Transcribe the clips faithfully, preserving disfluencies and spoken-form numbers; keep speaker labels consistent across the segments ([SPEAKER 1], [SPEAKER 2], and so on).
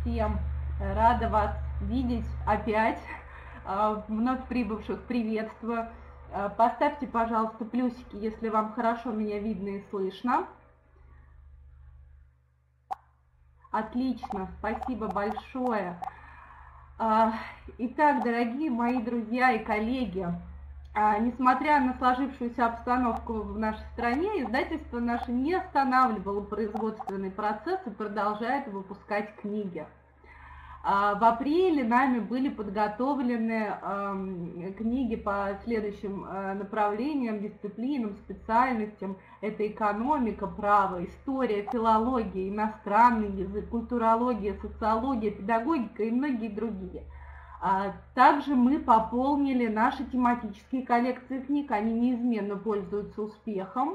[SPEAKER 1] всем! Рада вас видеть опять, вновь прибывших приветствую. Поставьте, пожалуйста, плюсики, если вам хорошо меня видно и слышно. Отлично, спасибо большое. Итак, дорогие мои друзья и коллеги, несмотря на сложившуюся обстановку в нашей стране, издательство наше не останавливало производственный процесс и продолжает выпускать книги. В апреле нами были подготовлены книги по следующим направлениям, дисциплинам, специальностям. Это экономика, право, история, филология, иностранный язык, культурология, социология, педагогика и многие другие. Также мы пополнили наши тематические коллекции книг, они неизменно пользуются успехом.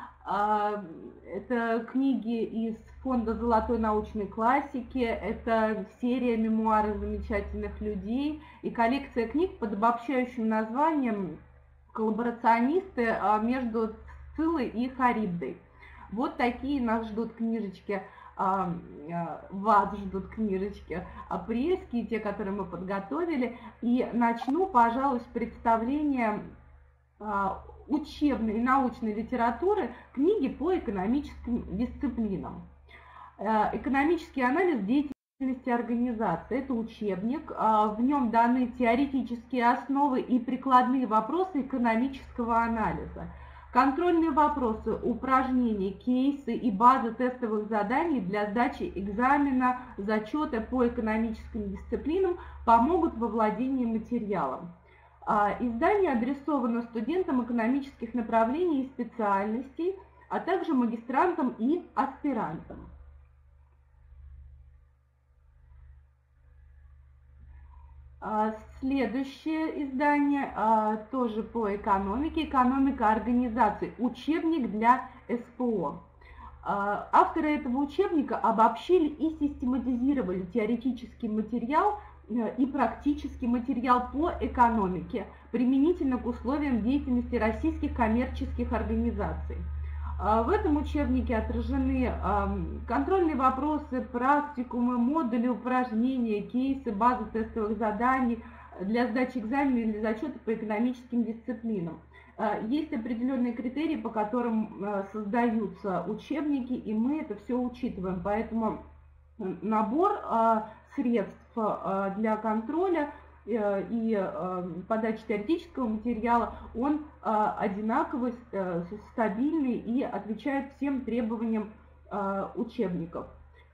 [SPEAKER 1] Это книги из фонда золотой научной классики, это серия мемуаров замечательных людей и коллекция книг под обобщающим названием «Коллаборационисты» между Сциллой и Харибдой. Вот такие нас ждут книжечки. Вас ждут книжечки апрельские, те, которые мы подготовили. И начну, пожалуй, с представления учебной и научной литературы книги по экономическим дисциплинам. Экономический анализ деятельности организации. Это учебник, в нем даны теоретические основы и прикладные вопросы экономического анализа. Контрольные вопросы, упражнения, кейсы и базы тестовых заданий для сдачи экзамена, зачета по экономическим дисциплинам помогут во владении материалом. Издание адресовано студентам экономических направлений и специальностей, а также магистрантам и аспирантам. Следующее издание тоже по экономике, экономика организаций, учебник для эс пэ о. Авторы этого учебника обобщили и систематизировали теоретический материал и практический материал по экономике, применительно к условиям деятельности российских коммерческих организаций. В этом учебнике отражены контрольные вопросы, практикумы, модули, упражнения, кейсы, базы тестовых заданий для сдачи экзамена или зачета по экономическим дисциплинам. Есть определенные критерии, по которым создаются учебники, и мы это все учитываем. Поэтому набор средств для контроля и подачи теоретического материала, он одинаковый, стабильный и отвечает всем требованиям учебников.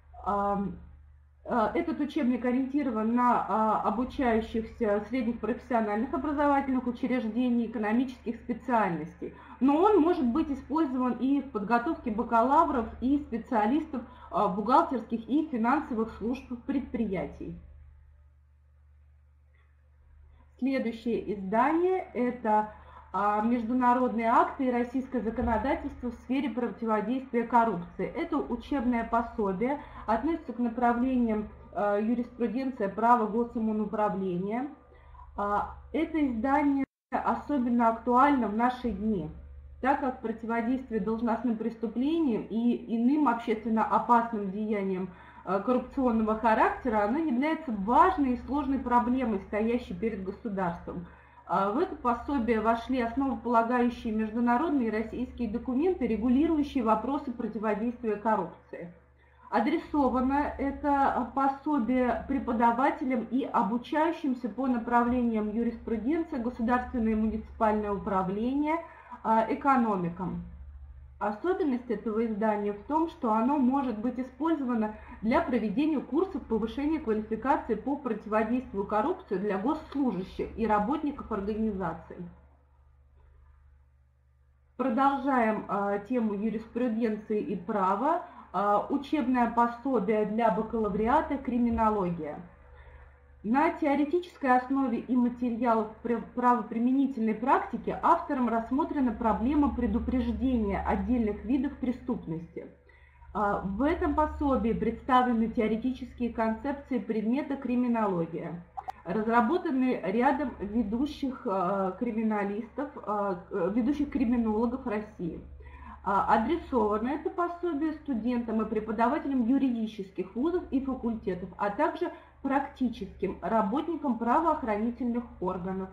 [SPEAKER 1] Этот учебник ориентирован на обучающихся средних профессиональных образовательных учреждений, экономических специальностей, но он может быть использован и в подготовке бакалавров и специалистов бухгалтерских и финансовых служб предприятий. Следующее издание – это международные акты и российское законодательство в сфере противодействия коррупции. Это учебное пособие, относится к направлениям юриспруденция, право, госиммунуправления. Это издание особенно актуально в наши дни, так как противодействие должностным преступлениям и иным общественно опасным деяниям коррупционного характера, оно является важной и сложной проблемой, стоящей перед государством. В это пособие вошли основополагающие международные и российские документы, регулирующие вопросы противодействия коррупции. Адресовано это пособие преподавателям и обучающимся по направлениям юриспруденция, государственное и муниципальное управление, экономикам. Особенность этого издания в том, что оно может быть использовано для проведения курсов повышения квалификации по противодействию коррупции для госслужащих и работников организаций. Продолжаем э, тему юриспруденции и права. Э, учебное пособие для бакалавриата «Криминология». На теоретической основе и материалах правоприменительной практики автором рассмотрена проблема предупреждения отдельных видов преступности. В этом пособии представлены теоретические концепции предмета криминология, разработаны рядом ведущих криминалистов, ведущих криминологов России. Адресовано это пособие студентам и преподавателям юридических вузов и факультетов, а также практическим работникам правоохранительных органов.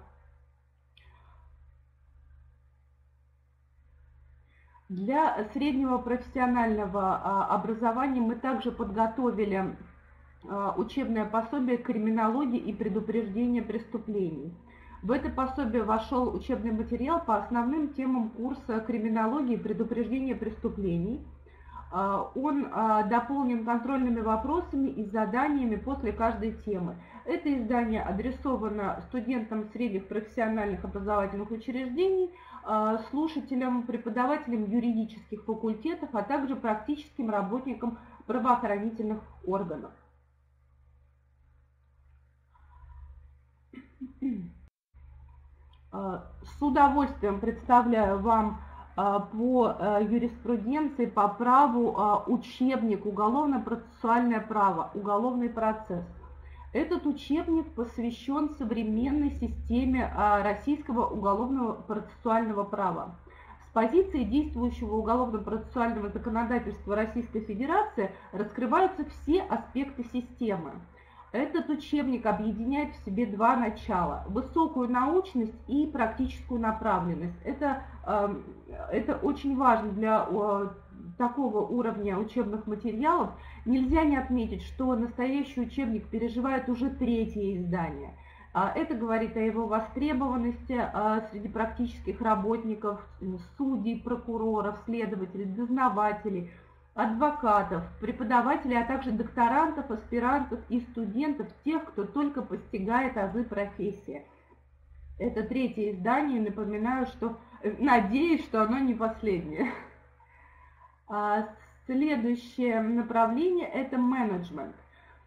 [SPEAKER 1] Для среднего профессионального образования мы также подготовили учебное пособие «Криминология и предупреждение преступлений». В это пособие вошел учебный материал по основным темам курса «Криминология и предупреждение преступлений». Он дополнен контрольными вопросами и заданиями после каждой темы. Это издание адресовано студентам средних профессиональных образовательных учреждений, слушателям, преподавателям юридических факультетов, а также практическим работникам правоохранительных органов. С удовольствием представляю вам по юриспруденции, по праву учебник «Уголовно-процессуальное право. Уголовный процесс». Этот учебник посвящен современной системе российского уголовного процессуального права. С позиции действующего уголовно-процессуального законодательства Российской Федерации раскрываются все аспекты системы. Этот учебник объединяет в себе два начала – высокую научность и практическую направленность. Это, это очень важно для такого уровня учебных материалов. Нельзя не отметить, что настоящий учебник переживает уже третье издание. Это говорит о его востребованности среди практических работников, судей, прокуроров, следователей, дознавателей, адвокатов, преподавателей, а также докторантов, аспирантов и студентов, тех, кто только постигает азы профессии. Это третье издание, напоминаю, что, надеюсь, что оно не последнее. Следующее направление – это менеджмент.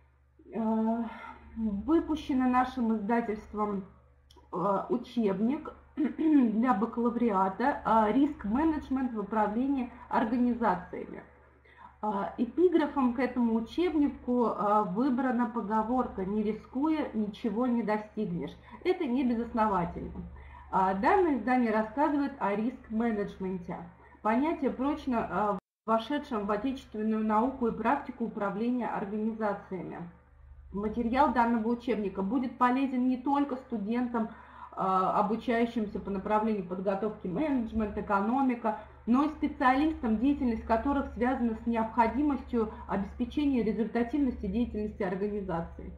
[SPEAKER 1] Выпущено нашим издательством учебник для бакалавриата «Риск-менеджмент в управлении организациями». Эпиграфом к этому учебнику выбрана поговорка «Не рискуя, ничего не достигнешь». Это не безосновательно. Данное издание рассказывает о риск-менеджменте. Понятие, прочно вошедшем в отечественную науку и практику управления организациями. Материал данного учебника будет полезен не только студентам, обучающимся по направлению подготовки менеджмент, экономика, но и специалистам, деятельность которых связана с необходимостью обеспечения результативности деятельности организации.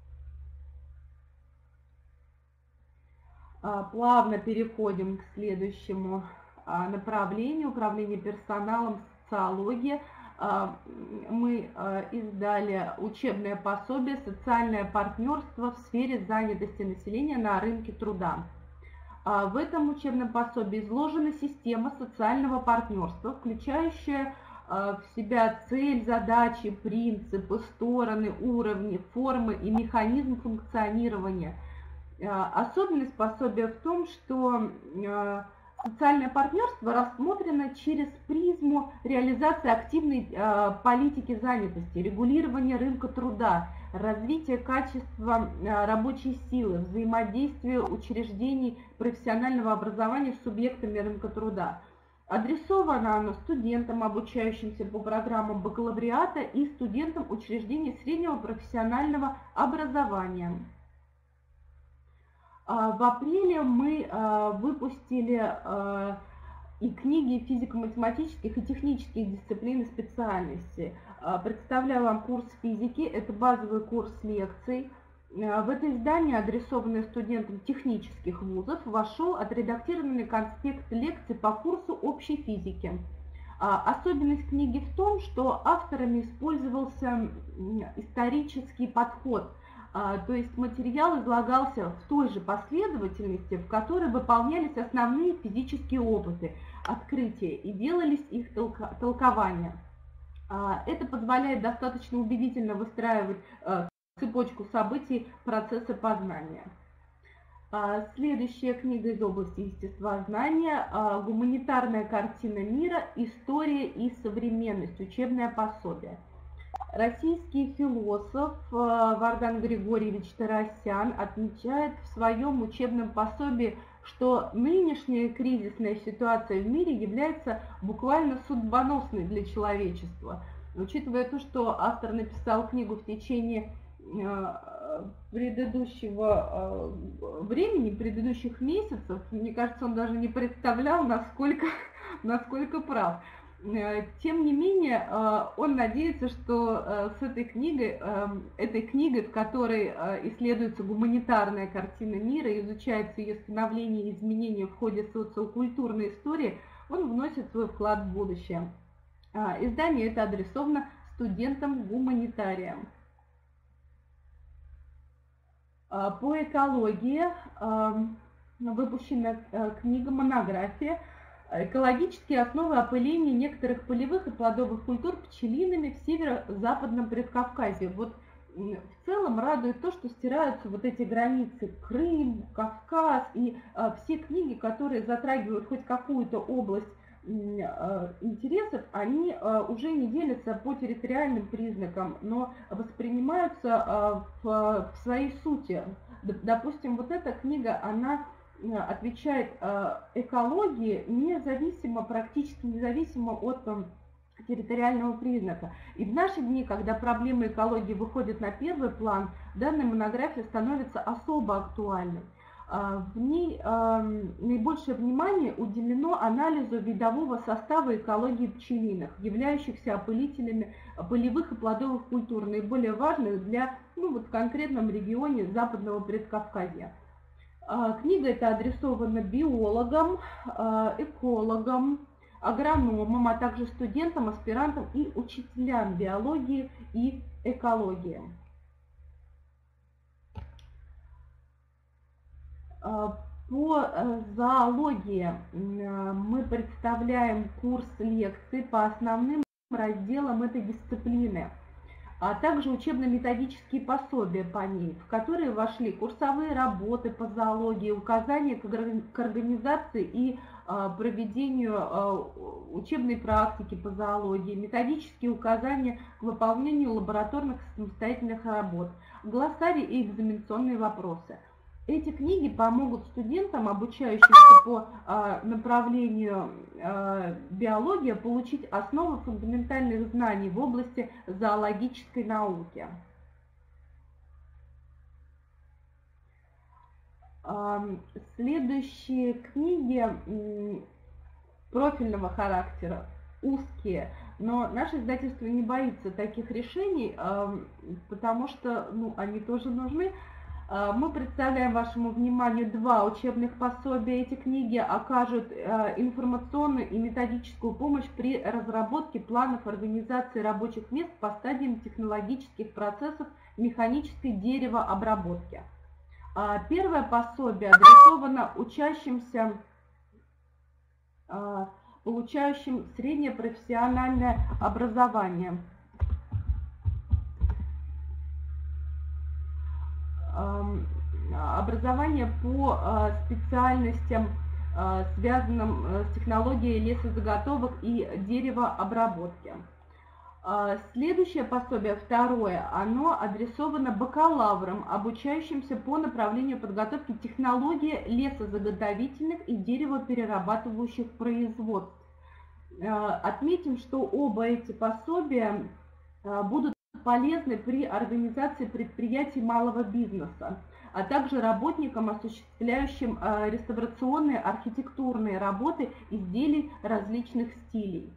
[SPEAKER 1] Плавно переходим к следующему направлению – управление персоналом, социология. Мы издали учебное пособие «Социальное партнерство в сфере занятости населения на рынке труда». В этом учебном пособии изложена система социального партнерства, включающая в себя цель, задачи, принципы, стороны, уровни, формы и механизм функционирования. Особенность пособия в том, что социальное партнерство рассмотрено через призму реализации активной э, политики занятости, регулирования рынка труда, развития качества э, рабочей силы, взаимодействия учреждений профессионального образования с субъектами рынка труда. Адресовано оно студентам, обучающимся по программам бакалавриата, и студентам учреждений среднего профессионального образования. В апреле мы выпустили и книги физико-математических и технических дисциплин и специальностей. Представляю вам курс физики, это базовый курс лекций. В это издание, адресованное студентам технических вузов, вошел отредактированный конспект лекций по курсу общей физики. Особенность книги в том, что авторами использовался исторический подход. То есть материал излагался в той же последовательности, в которой выполнялись основные физические опыты, открытия и делались их толкования. Это позволяет достаточно убедительно выстраивать цепочку событий процесса познания. Следующая книга из области естествознания «Гуманитарная картина мира. История и современность. Учебное пособие». Российский философ Вардан Григорьевич Тарасян отмечает в своем учебном пособии, что нынешняя кризисная ситуация в мире является буквально судьбоносной для человечества. Учитывая то, что автор написал книгу в течение предыдущего времени, предыдущих месяцев, мне кажется, он даже не представлял, насколько, насколько прав. Тем не менее, он надеется, что с этой книгой, этой книгой, в которой исследуется гуманитарная картина мира, изучается ее становление и изменения в ходе социокультурной истории, он вносит свой вклад в будущее. Издание это адресовано студентам-гуманитариям. По экологии выпущена книга «Монография. Экологические основы опыления некоторых полевых и плодовых культур пчелиными в северо-западном Предкавказье». Вот в целом радует то, что стираются вот эти границы Крым, Кавказ и все книги, которые затрагивают хоть какую-то область интересов, они уже не делятся по территориальным признакам, но воспринимаются в своей сути. Допустим, вот эта книга, она отвечает экологии независимо, практически независимо от территориального признака. И в наши дни, когда проблемы экологии выходят на первый план, данная монография становится особо актуальной. В ней наибольшее внимание уделено анализу видового состава экологии пчелиных, являющихся опылителями полевых и плодовых культур, наиболее важных для, ну, вот в конкретном регионе Западного Предкавказья. Книга эта адресована биологам, экологам, агрономам, а также студентам, аспирантам и учителям биологии и экологии. По зоологии мы представляем курс лекций по основным разделам этой дисциплины, а также учебно-методические пособия по ней, в которые вошли курсовые работы по зоологии, указания к организации и проведению учебной практики по зоологии, методические указания к выполнению лабораторных и самостоятельных работ, глоссарий и экзаменационные вопросы. Эти книги помогут студентам, обучающимся по а, направлению а, биология, получить основы фундаментальных знаний в области зоологической науки. А, следующие книги м, профильного характера, узкие, но наше издательство не боится таких решений, а, потому что ну, они тоже нужны. Мы представляем вашему вниманию два учебных пособия. Эти книги окажут информационную и методическую помощь при разработке планов организации рабочих мест по стадиям технологических процессов механической деревообработки. Первое пособие адресовано учащимся, получающим среднее профессиональное образование. Образование по специальностям, связанным с технологией лесозаготовок и деревообработки. Следующее пособие, второе, оно адресовано бакалаврам, обучающимся по направлению подготовки технологии лесозаготовительных и деревоперерабатывающих производств. Отметим, что оба эти пособия будут полезны при организации предприятий малого бизнеса, а также работникам, осуществляющим реставрационные архитектурные работы изделий различных стилей.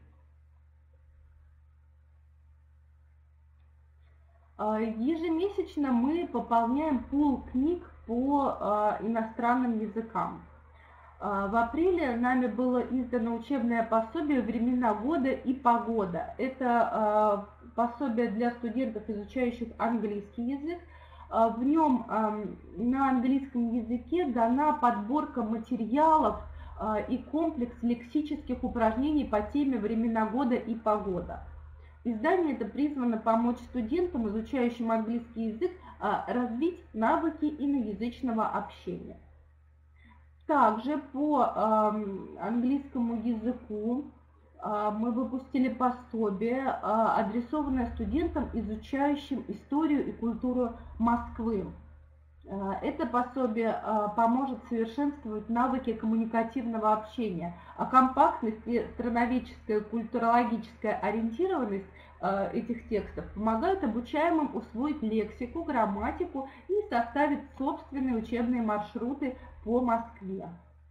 [SPEAKER 1] Ежемесячно мы пополняем пул книг по иностранным языкам. В апреле нами было издано учебное пособие «Времена года и погода». Это пособие для студентов, изучающих английский язык. В нем на английском языке дана подборка материалов и комплекс лексических упражнений по теме «Времена года и погода». Издание это призвано помочь студентам, изучающим английский язык, развить навыки иноязычного общения. Также по английскому языку мы выпустили пособие, адресованное студентам, изучающим историю и культуру Москвы. Это пособие поможет совершенствовать навыки коммуникативного общения, а компактность и страноведческая культурологическая ориентированность этих текстов помогают обучаемым усвоить лексику, грамматику и составить собственные учебные маршруты по Москве.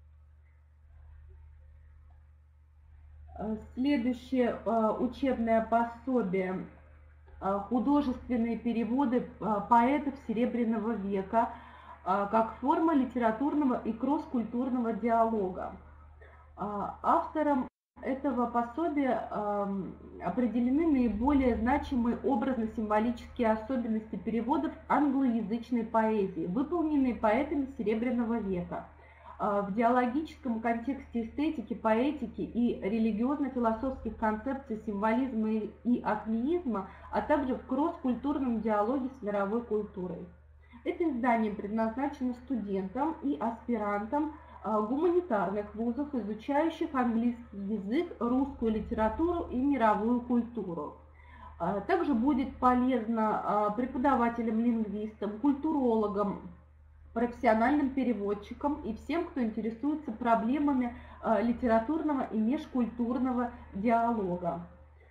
[SPEAKER 1] Следующее учебное пособие – художественные переводы поэтов Серебряного века как форма литературного и кросс-культурного диалога. Автором этого пособия определены наиболее значимые образно-символические особенности переводов англоязычной поэзии, выполненные поэтами Серебряного века. В диалогическом контексте эстетики, поэтики и религиозно-философских концепций символизма и акмеизма, а также в кросс-культурном диалоге с мировой культурой. Это издание предназначено студентам и аспирантам гуманитарных вузов, изучающих английский язык, русскую литературу и мировую культуру. Также будет полезно преподавателям-лингвистам, культурологам, профессиональным переводчикам и всем, кто интересуется проблемами литературного и межкультурного диалога.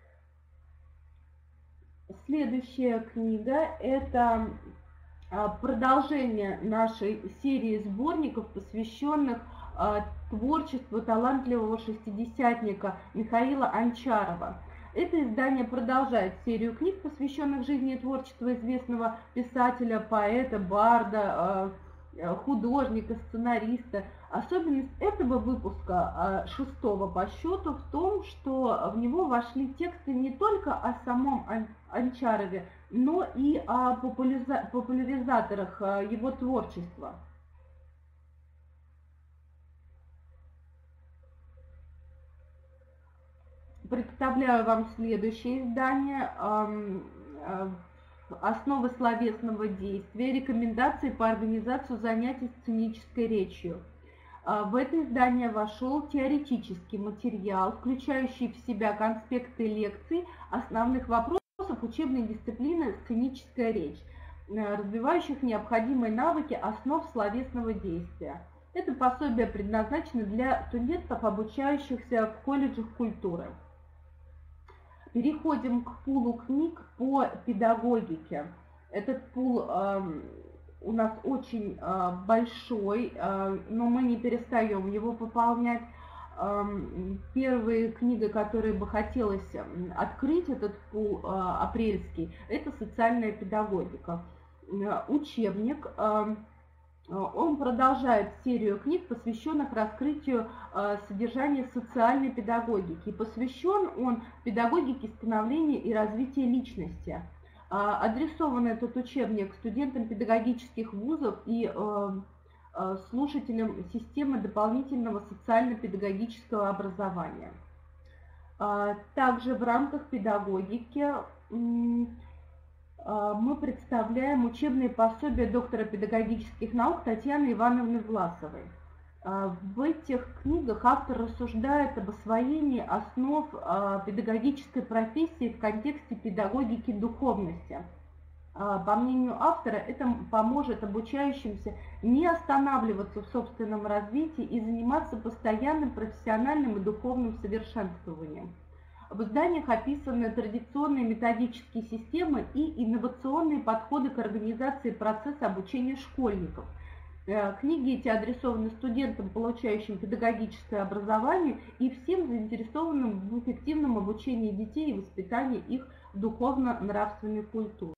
[SPEAKER 1] Следующая книга – это продолжение нашей серии сборников, посвященных творчеству талантливого шестидесятника Михаила Анчарова. Это издание продолжает серию книг, посвященных жизни и творчеству известного писателя, поэта, барда, художника, сценариста. Особенность этого выпуска, шестого по счету, в том, что в него вошли тексты не только о самом Анчарове, но и о популяризаторах его творчества. Представляю вам следующее издание «Основы словесного действия. Рекомендации по организации занятий сценической речью». В это издание вошел теоретический материал, включающий в себя конспекты лекций основных вопросов учебной дисциплины «Сценическая речь», развивающих необходимые навыки основ словесного действия. Это пособие предназначено для студентов, обучающихся в колледжах культуры. Переходим к пулу книг по педагогике. Этот пул э, у нас очень э, большой, э, но мы не перестаем его пополнять. Э, первая книга, которой бы хотелось открыть этот пул э, апрельский, это «Социальная педагогика». Э, учебник. Э, Он продолжает серию книг, посвященных раскрытию э, содержания социальной педагогики. И посвящен он педагогике становления и развития личности. Э, адресован этот учебник студентам педагогических вузов и э, э, слушателям системы дополнительного социально-педагогического образования. Э, также в рамках педагогики э, мы представляем учебные пособия доктора педагогических наук Татьяны Ивановны Власовой. В этих книгах автор рассуждает об освоении основ педагогической профессии в контексте педагогики духовности. По мнению автора, это поможет обучающимся не останавливаться в собственном развитии и заниматься постоянным профессиональным и духовным совершенствованием. В изданиях описаны традиционные методические системы и инновационные подходы к организации процесса обучения школьников. Книги эти адресованы студентам, получающим педагогическое образование, и всем заинтересованным в эффективном обучении детей и воспитании их духовно-нравственной культуры.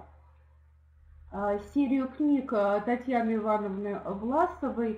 [SPEAKER 1] Серию книг Татьяны Ивановны Власовой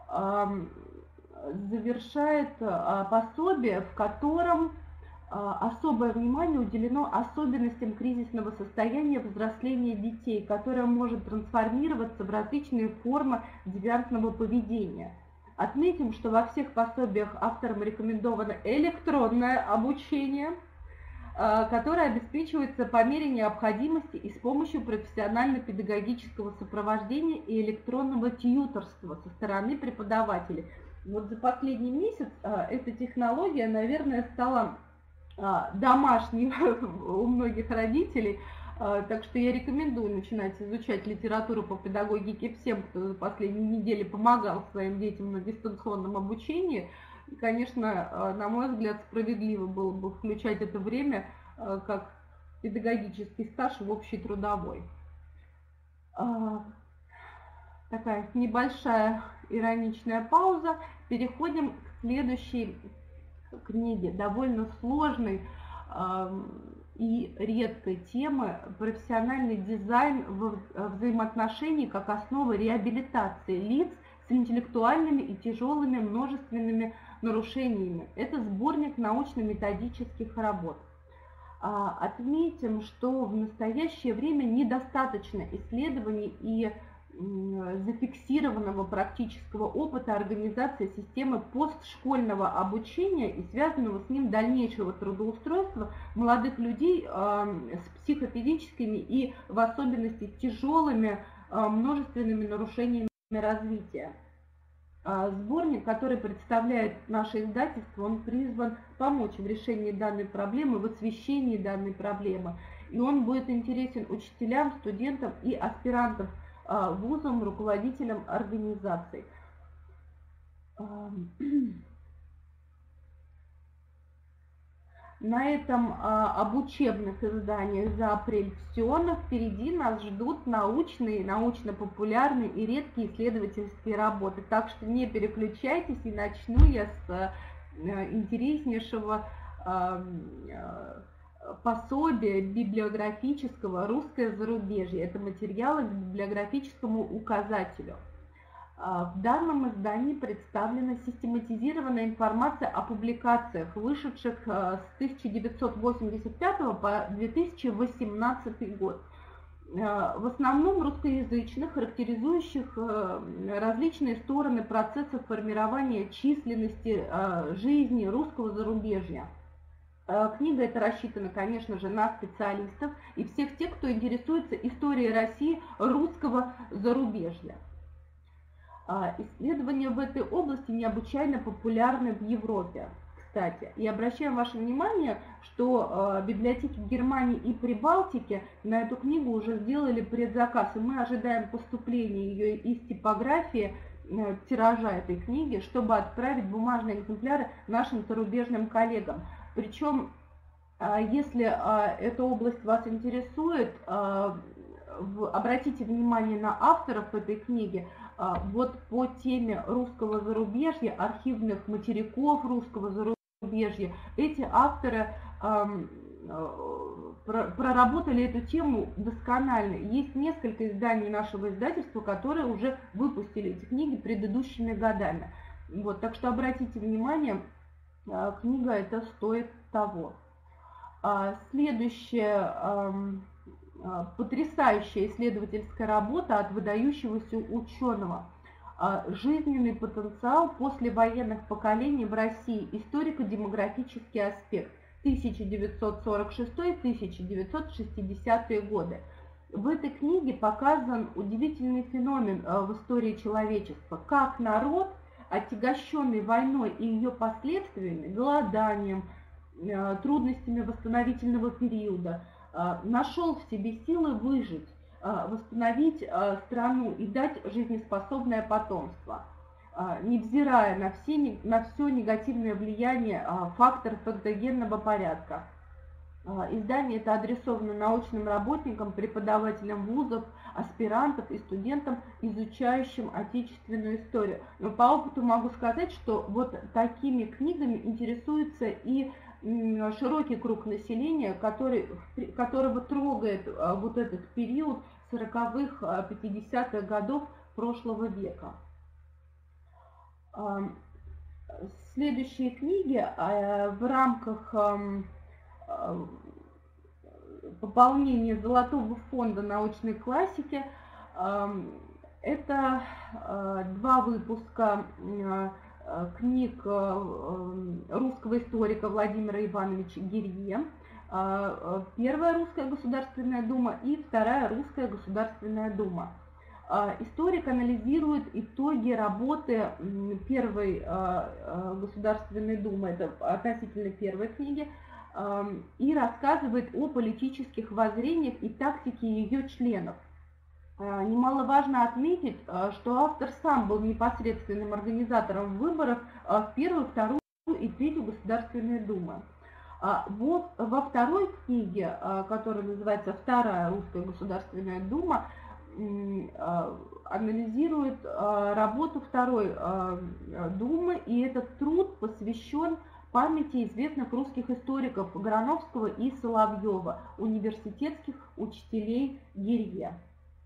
[SPEAKER 1] завершает пособие, в котором особое внимание уделено особенностям кризисного состояния взросления детей, которое может трансформироваться в различные формы девиантного поведения. Отметим, что во всех пособиях авторам рекомендовано электронное обучение, которое обеспечивается по мере необходимости и с помощью профессионально-педагогического сопровождения и электронного тьюторства со стороны преподавателей. Вот за последний месяц эта технология, наверное, стала домашней у многих родителей, Так что я рекомендую начинать изучать литературу по педагогике всем, кто за последние недели помогал своим детям на дистанционном обучении. И, конечно, на мой взгляд, справедливо было бы включать это время как педагогический стаж в общий трудовой. Такая небольшая ироничная пауза. Переходим к следующей книге, довольно сложной и редкой темы: профессиональный дизайн во взаимоотношении как основа реабилитации лиц с интеллектуальными и тяжелыми множественными нарушениями. Это сборник научно-методических работ. Отметим, что в настоящее время недостаточно исследований и зафиксированного практического опыта организации системы постшкольного обучения и связанного с ним дальнейшего трудоустройства молодых людей с психофизическими и в особенности тяжелыми множественными нарушениями развития. Сборник, который представляет наше издательство, он призван помочь в решении данной проблемы, в освещении данной проблемы. И он будет интересен учителям, студентам и аспирантам вузам, руководителям организаций. На этом об учебных изданиях за апрель все. Впереди нас ждут научные, научно-популярные и редкие исследовательские работы. Так что не переключайтесь, и начну я с интереснейшего пособия библиографического «Русское зарубежье». Это материалы к библиографическому указателю. В данном издании представлена систематизированная информация о публикациях, вышедших с тысяча девятьсот восемьдесят пятого по две тысячи восемнадцатый год. В основном русскоязычных, характеризующих различные стороны процесса формирования численности жизни русского зарубежья. Книга эта рассчитана, конечно же, на специалистов и всех тех, кто интересуется историей России русского зарубежья. Исследования в этой области необычайно популярны в Европе, кстати. И обращаем ваше внимание, что библиотеки Германии и Прибалтики на эту книгу уже сделали предзаказ, и мы ожидаем поступления ее из типографии, тиража этой книги, чтобы отправить бумажные экземпляры нашим зарубежным коллегам. Причем, если эта область вас интересует, обратите внимание на авторов этой книги. Вот по теме русского зарубежья, архивных материков русского зарубежья, эти авторы проработали эту тему досконально. Есть несколько изданий нашего издательства, которые уже выпустили эти книги предыдущими годами. Вот, так что обратите внимание, книга эта стоит того. Следующая потрясающая исследовательская работа от выдающегося ученого. Жизненный потенциал послевоенных поколений в России. Историко-демографический аспект. тысяча девятьсот сорок шестой — тысяча девятьсот шестидесятые годы. В этой книге показан удивительный феномен в истории человечества. Как народ, отягощенный войной и ее последствиями, голоданием, трудностями восстановительного периода, нашел в себе силы выжить, восстановить страну и дать жизнеспособное потомство, невзирая на все, на все негативное влияние факторов экзогенного порядка. Издание это адресовано научным работникам, преподавателям вузов, аспирантам и студентам, изучающим отечественную историю. Но по опыту могу сказать, что вот такими книгами интересуется и широкий круг населения, который, которого трогает вот этот период сороковых — пятидесятых годов прошлого века. Следующие книги в рамках пополнения Золотого фонда научной классики — это два выпуска книг русского историка Владимира Ивановича Гирье. Первая Русская Государственная Дума и Вторая Русская Государственная Дума. Историк анализирует итоги работы Первой Государственной Думы, это относительно первой книги, и рассказывает о политических воззрениях и тактике ее членов. Немаловажно отметить, что автор сам был непосредственным организатором выборов в первую, вторую и третью Государственные Думы. Вот во второй книге, которая называется «Вторая Русская Государственная Дума», анализирует работу Второй Думы, и этот труд посвящен памяти известных русских историков Грановского и Соловьева, университетских учителей Гирье.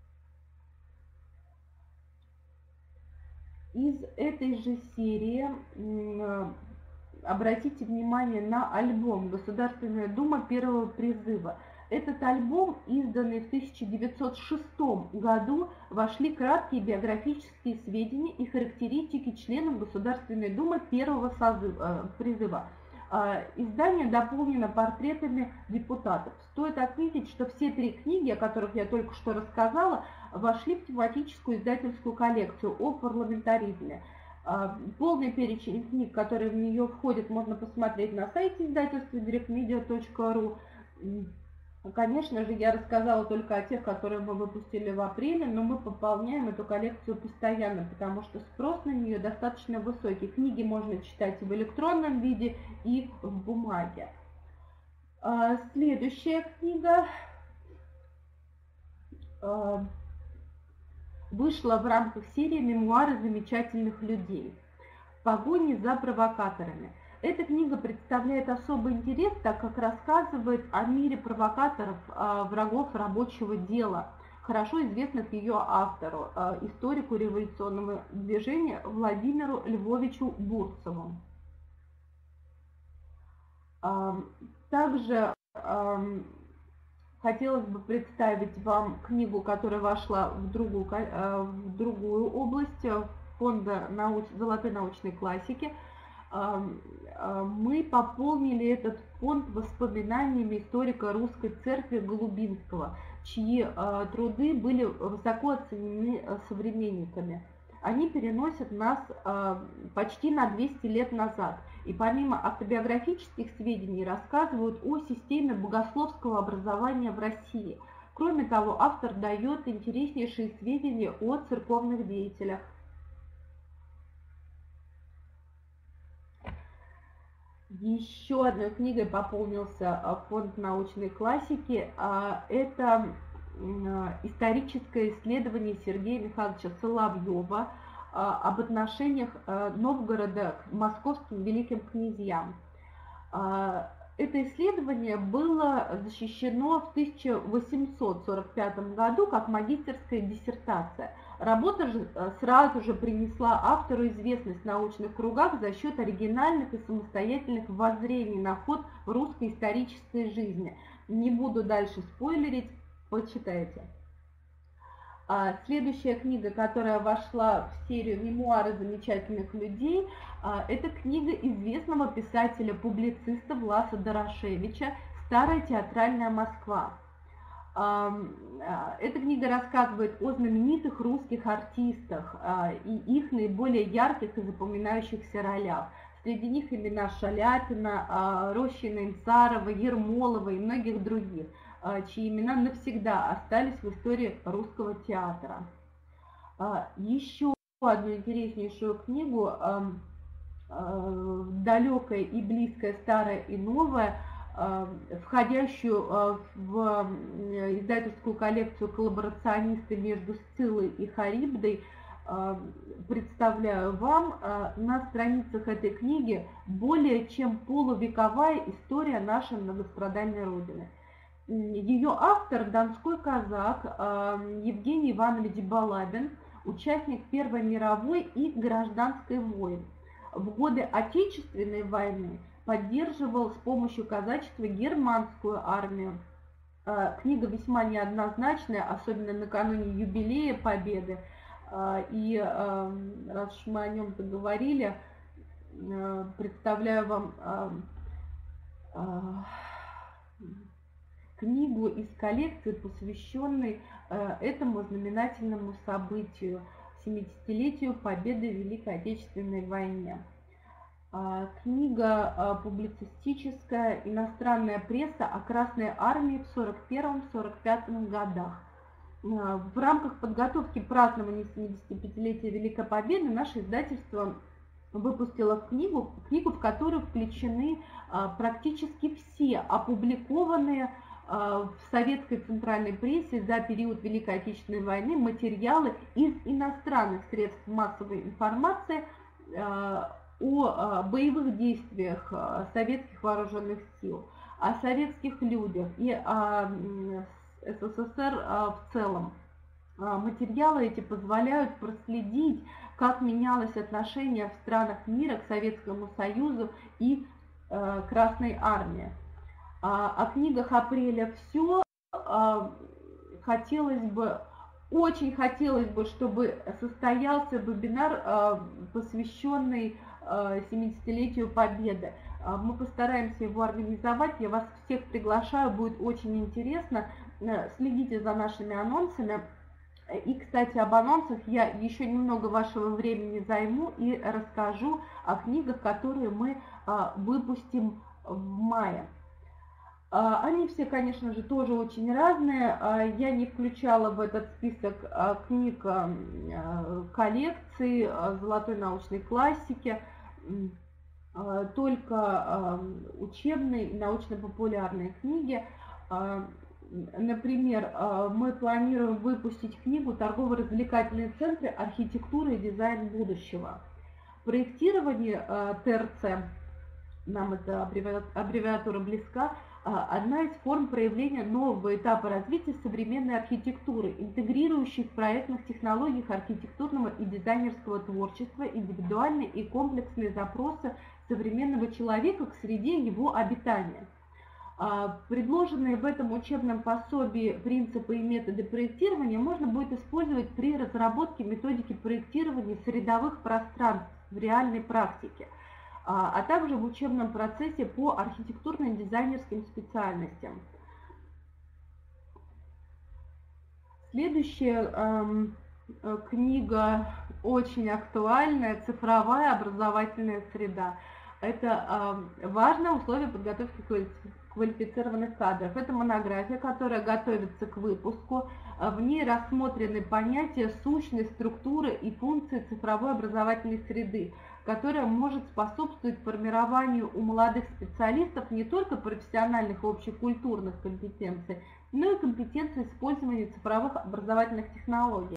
[SPEAKER 1] Из этой же серии обратите внимание на альбом «Государственная Дума первого призыва». Этот альбом, изданный в тысяча девятьсот шестом году, вошли краткие биографические сведения и характеристики членов Государственной Думы первого созыва, призыва. Издание дополнено портретами депутатов. Стоит отметить, что все три книги, о которых я только что рассказала, вошли в тематическую издательскую коллекцию о парламентаризме. Полный перечень книг, которые в нее входят, можно посмотреть на сайте издательства директ медиа точка ру. Конечно же, я рассказала только о тех, которые мы выпустили в апреле, но мы пополняем эту коллекцию постоянно, потому что спрос на нее достаточно высокий. Книги можно читать и в электронном виде, и в бумаге. Следующая книга вышла в рамках серии «Мемуары замечательных людей. В погоне за провокаторами». Эта книга представляет особый интерес, так как рассказывает о мире провокаторов, врагов рабочего дела, хорошо известных ее автору, историку революционного движения Владимиру Львовичу Бурцеву. Также хотелось бы представить вам книгу, которая вошла в другую, в другую область фонда науч... золотой научной классики. Мы пополнили этот фонд воспоминаниями историка русской церкви Голубинского, чьи труды были высоко оценены современниками. Они переносят нас почти на двести лет назад, и помимо автобиографических сведений рассказывают о системе богословского образования в России. Кроме того, автор дает интереснейшие сведения о церковных деятелях. Еще одной книгой пополнился фонд научной классики. Это историческое исследование Сергея Михайловича Соловьева об отношениях Новгорода к московским великим князьям. Это исследование было защищено в тысяча восемьсот сорок пятом году как магистерская диссертация. Работа же сразу же принесла автору известность в научных кругах за счет оригинальных и самостоятельных воззрений на ход русской исторической жизни. Не буду дальше спойлерить, почитайте. Следующая книга, которая вошла в серию «Мемуары замечательных людей», это книга известного писателя-публициста Власа Дорошевича «Старая театральная Москва». Эта книга рассказывает о знаменитых русских артистах и их наиболее ярких и запоминающихся ролях. Среди них имена Шаляпина, Рощина, Инцарова, Ермолова и многих других, чьи имена навсегда остались в истории русского театра. Еще одну интереснейшую книгу, далекое и близкое, старое и новое, входящую в издательскую коллекцию коллаборационисты между Сциллой и Харибдой, представляю вам. На страницах этой книги более чем полувековая история нашей многострадальной Родины. Ее автор – донской казак Евгений Иванович Балабин, участник Первой мировой и гражданской войн. В годы Отечественной войны поддерживал с помощью казачества германскую армию. Книга весьма неоднозначная, особенно накануне юбилея Победы. И раз уж мы о нем поговорили, представляю вам книгу из коллекции, посвященной этому знаменательному событию, семидесятилетию Победы в Великой Отечественной войне. Книга публицистическая «Иностранная пресса о Красной армии в сорок первом — сорок пятом годах». В рамках подготовки празднования семидесятипятилетия Великой Победы наше издательство выпустило книгу, книгу, в которую включены практически все опубликованные в советской центральной прессе за период Великой Отечественной войны материалы из иностранных средств массовой информации о боевых действиях советских вооруженных сил, о советских людях и о СССР в целом. Материалы эти позволяют проследить, как менялось отношение в странах мира к Советскому Союзу и Красной армии. О книгах апреля все. Хотелось бы, очень хотелось бы, чтобы состоялся вебинар, посвященный семидесятилетию Победы. Мы постараемся его организовать, я вас всех приглашаю, будет очень интересно. Следите за нашими анонсами. И, кстати, об анонсах я еще немного вашего времени займу и расскажу о книгах, которые мы выпустим в мае. Они все, конечно же, тоже очень разные. Я не включала в этот список книг коллекции золотой научной классики, только учебные и научно-популярные книги. Например, мы планируем выпустить книгу «Торгово-развлекательные центры. Архитектура и дизайн будущего». Проектирование ТРЦ, нам эта аббревиатура близка, одна из форм проявления нового этапа развития современной архитектуры, интегрирующей в проектных технологиях архитектурного и дизайнерского творчества индивидуальные и комплексные запросы современного человека к среде его обитания. Предложенные в этом учебном пособии принципы и методы проектирования можно будет использовать при разработке методики проектирования средовых пространств в реальной практике, а также в учебном процессе по архитектурным дизайнерским специальностям. Следующая э, книга очень актуальная — «Цифровая образовательная среда». Это э, важное условие подготовки квалифицированных кадров. Это монография, которая готовится к выпуску. В ней рассмотрены понятия, сущность, структуры и функции цифровой образовательной среды, которая может способствовать формированию у молодых специалистов не только профессиональных и общекультурных компетенций, но и компетенций использования цифровых образовательных технологий.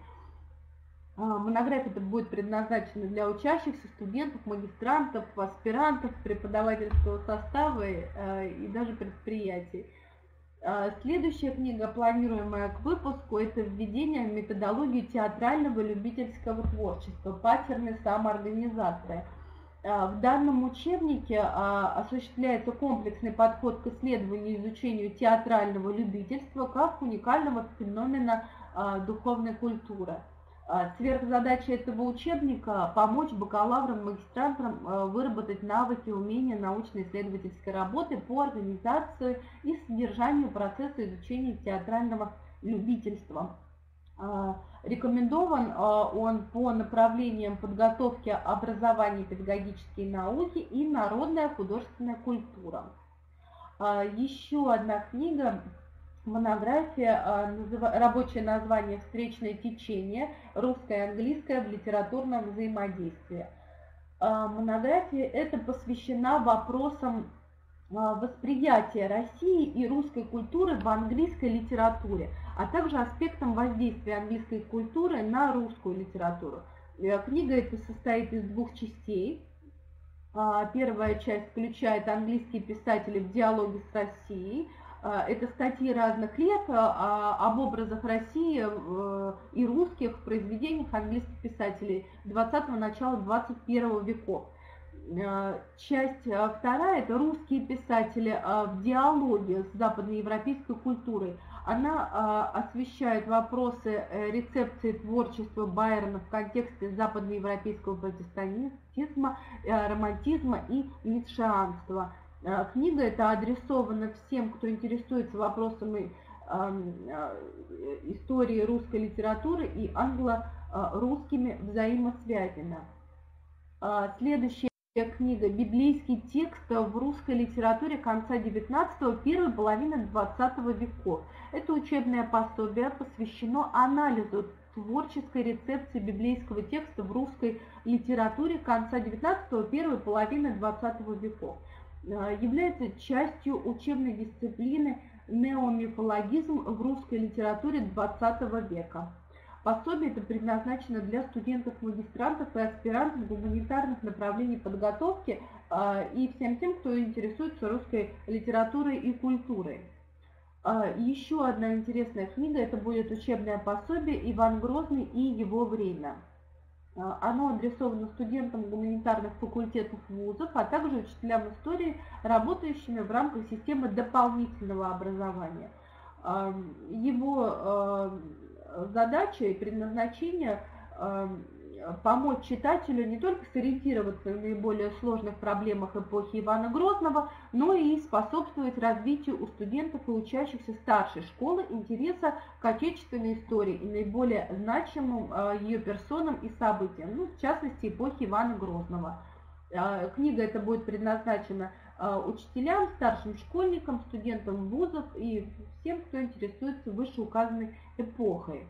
[SPEAKER 1] Монография будет предназначена для учащихся, студентов, магистрантов, аспирантов, преподавательского состава и даже предприятий. Следующая книга, планируемая к выпуску, это «Введение в методологию театрального любительского творчества. Паттерны самоорганизации». В данном учебнике осуществляется комплексный подход к исследованию и изучению театрального любительства как уникального феномена духовной культуры. Сверхзадача этого учебника – помочь бакалаврам, магистрантам выработать навыки, умения научно-исследовательской работы по организации и содержанию процесса изучения театрального любительства. Рекомендован он по направлениям подготовки образования, педагогические науки и народная художественная культура. Еще одна книга, монография, рабочее название «Встречное течение. Русское и английское в литературном взаимодействии». Монография эта посвящена вопросам восприятия России и русской культуры в английской литературе, а также аспектам воздействия английской культуры на русскую литературу. Книга эта состоит из двух частей. Первая часть включает английские писатели в диалоге с Россией. Это статьи разных лет об образах России и русских в произведениях английских писателей двадцатого, начала двадцать первого веков. Часть вторая – это русские писатели в диалоге с западноевропейской культурой. Она освещает вопросы рецепции творчества Байрона в контексте западноевропейского протестантизма, романтизма и ницшеанства. Книга эта адресована всем, кто интересуется вопросами истории русской литературы и англо-русскими взаимосвязями. Следующая книга «Библейский текст в русской литературе конца девятнадцатого, первой половины двадцатого веков». Это учебное пособие посвящено анализу творческой рецепции библейского текста в русской литературе конца девятнадцатого, первой половины двадцатого веков. Является частью учебной дисциплины неомифологизм в русской литературе двадцатого века. Пособие это предназначено для студентов-магистрантов и аспирантов гуманитарных направлений подготовки э, и всем тем, кто интересуется русской литературой и культурой. Э, еще одна интересная книга, это будет учебное пособие «Иван Грозный и его время». Э, оно адресовано студентам гуманитарных факультетов вузов, а также учителям истории, работающими в рамках системы дополнительного образования. Э, его э, задача и предназначение э, помочь читателю не только сориентироваться в наиболее сложных проблемах эпохи Ивана Грозного, но и способствовать развитию у студентов и учащихся старшей школы интереса к отечественной истории и наиболее значимым э, ее персонам и событиям, ну, в частности, эпохи Ивана Грозного. Э, книга эта будет предназначена э, учителям, старшим школьникам, студентам вузов и всем, кто интересуется вышеуказанной эпохой.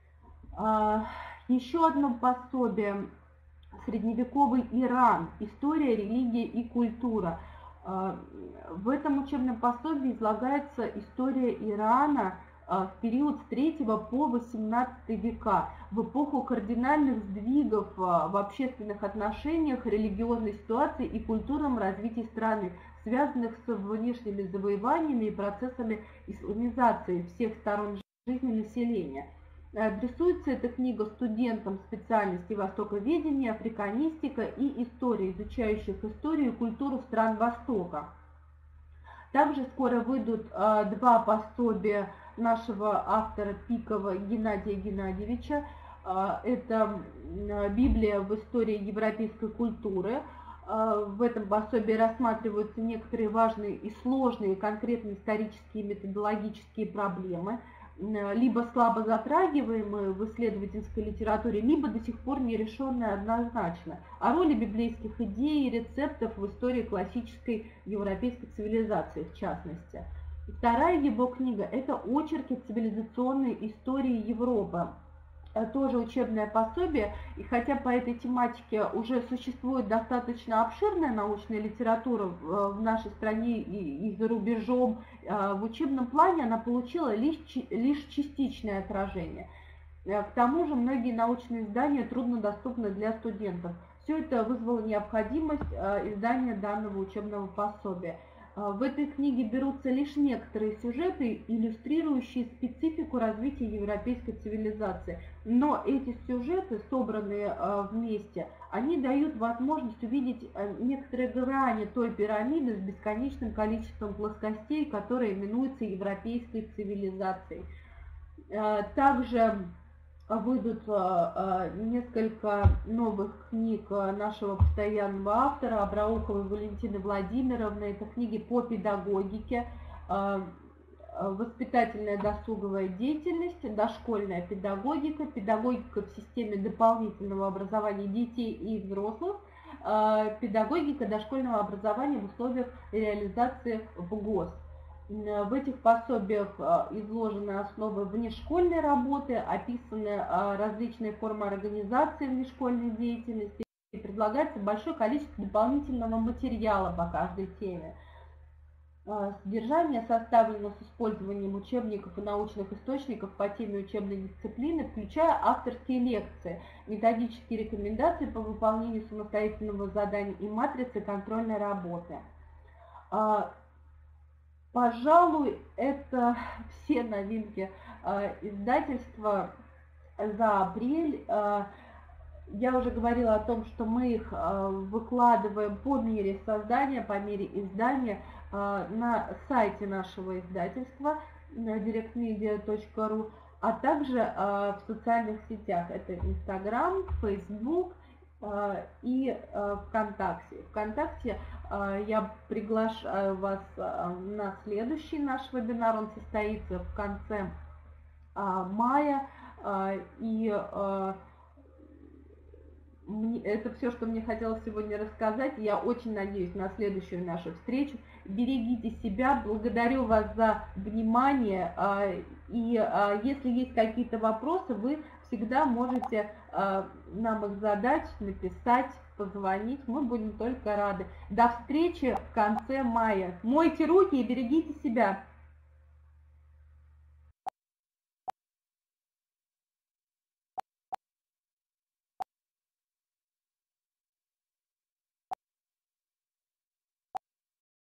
[SPEAKER 1] Еще одно пособие «Средневековый Иран. История, религия и культура». В этом учебном пособии излагается история Ирана в период с третьего по восемнадцатый века, в эпоху кардинальных сдвигов в общественных отношениях, религиозной ситуации и культурном развитии страны, связанных с внешними завоеваниями и процессами исламизации всех сторон жизни населения. Адресуется эта книга студентам специальности востоковедения, африканистика и история, изучающих историю и культуру стран Востока. Также скоро выйдут а, два пособия нашего автора Пикова Геннадия Геннадьевича. А, это «Библия в истории европейской культуры». А, в этом пособии рассматриваются некоторые важные и сложные конкретные исторические и методологические проблемы, либо слабо затрагиваемые в исследовательской литературе, либо до сих пор не решенные однозначно, о роли библейских идей и рецептов в истории классической европейской цивилизации в частности. Вторая его книга – это «Очерки цивилизационной истории Европы». Тоже учебное пособие, и хотя по этой тематике уже существует достаточно обширная научная литература в нашей стране и за рубежом, в учебном плане она получила лишь, лишь частичное отражение. К тому же многие научные издания труднодоступны для студентов. Все это вызвало необходимость издания данного учебного пособия. В этой книге берутся лишь некоторые сюжеты, иллюстрирующие специфику развития европейской цивилизации. Но эти сюжеты, собранные вместе, они дают возможность увидеть некоторые грани той пирамиды с бесконечным количеством плоскостей, которая именуется европейской цивилизацией. Также выйдут несколько новых книг нашего постоянного автора Абрауховой Валентины Владимировны. Это книги по педагогике, воспитательная досуговая деятельность, дошкольная педагогика, педагогика в системе дополнительного образования детей и взрослых, педагогика дошкольного образования в условиях реализации в ГОС. В этих пособиях изложены основы внешкольной работы, описаны различные формы организации внешкольной деятельности и предлагается большое количество дополнительного материала по каждой теме. Содержание составлено с использованием учебников и научных источников по теме учебной дисциплины, включая авторские лекции, методические рекомендации по выполнению самостоятельного задания и матрицы контрольной работы. Пожалуй, это все новинки э, издательства за апрель. Э, я уже говорила о том, что мы их э, выкладываем по мере создания, по мере издания э, на сайте нашего издательства директмедиа точка ру, а также э, в социальных сетях. Это Инстаграм, Фейсбук и ВКонтакте. ВКонтакте я приглашаю вас на следующий наш вебинар. Он состоится в конце мая. И мне- это все, что мне хотелось сегодня рассказать. Я очень надеюсь на следующую нашу встречу. Берегите себя, благодарю вас за внимание. а, И а, если есть какие-то вопросы, вы всегда можете а, нам их задать, написать, позвонить. Мы будем только рады. До встречи в конце мая. Мойте руки и берегите себя.